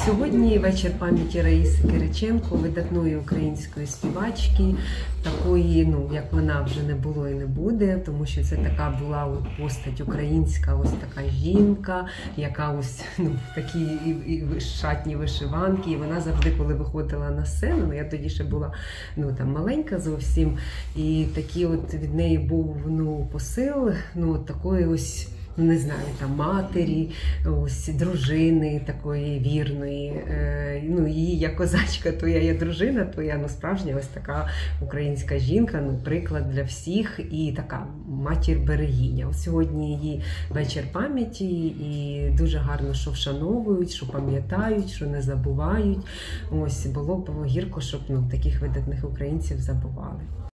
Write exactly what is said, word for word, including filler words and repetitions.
Сьогодні вечір пам'яті Раїси Кириченко, видатної української співачки, такої, ну, як вона вже не було і не буде, тому що це така була от постать українська, ось така жінка, яка ось, ну, в такій і, і шатні вишиванки, і вона завжди, коли виходила на сцену, ну, я тоді ще була, ну, там, маленька зовсім, і такий от від неї був, ну, посил, ну, от такої ось, не знаю, там, матері, ось, дружини такої вірної. Е, ну, її я козачка, то я є дружина, то я, ну, справжня ось така українська жінка, ну, приклад для всіх і така матір-берегиня. Ось сьогодні її вечір пам'яті і дуже гарно, що вшановують, що пам'ятають, що не забувають. Ось, було б гірко, щоб, ну, таких видатних українців забували.